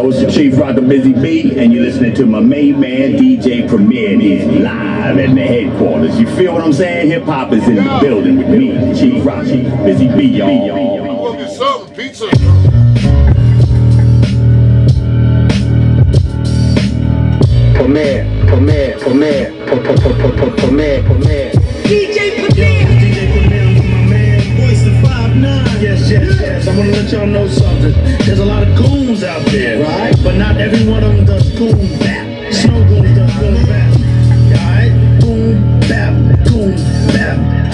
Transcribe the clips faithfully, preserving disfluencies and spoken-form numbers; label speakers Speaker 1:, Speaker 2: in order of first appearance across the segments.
Speaker 1: yo, it's Chief Rocker Busy B, and you're listening to my main man, D J Premier, and he's live at the headquarters. You feel what I'm saying? Hip hop is in the building with me, Chief Rocker Busy B, y'all.
Speaker 2: Go get something, pizza.
Speaker 3: Premier, Premier, Premier, Premier, Premier.
Speaker 4: D J Premier.
Speaker 5: D J Premier, my man, voice of five nine. Yes, yes, yes. I want to let y'all know something. There's a lot of goons out there, right? But not every one of them does goon bap. Snow Goons does goon bap. Alright? Goon bap, goon bap.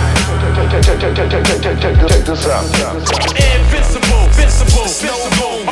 Speaker 2: Check this out. Invincible, invincible, Snow Goons.